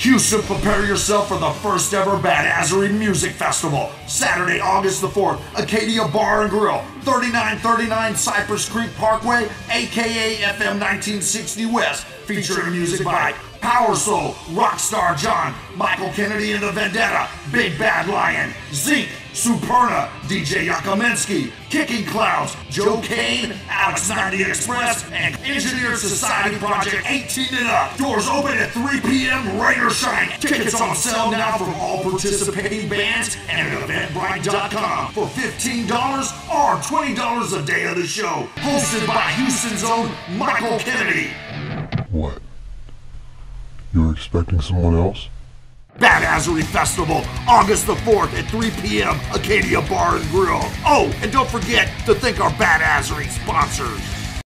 Houston, prepare yourself for the first ever Badassery Music Festival. Saturday, August the 4th, Acadia Bar and Grill, 3939 Cypress Creek Parkway, aka FM 1960 West, featuring music by Power Soul, Rockstar John, Michael Kennedy and the Vendetta, Big Bad Lion, Zeke, Superna, DJ Yakomensky, Kicking Clouds, Joe Kane, Alex 90 Express, and Engineer Society Project 18 and up. Doors open at 3 p.m. rain or shine. Tickets on sale now from all participating bands and at Eventbrite.com for $15 or $20 a day of the show. Hosted by Houston's own Michael Kennedy. What? You were expecting someone else? Badassery Festival, August the 4th at 3 p.m. Acadia Bar and Grill. Oh, and don't forget to thank our Badassery sponsors.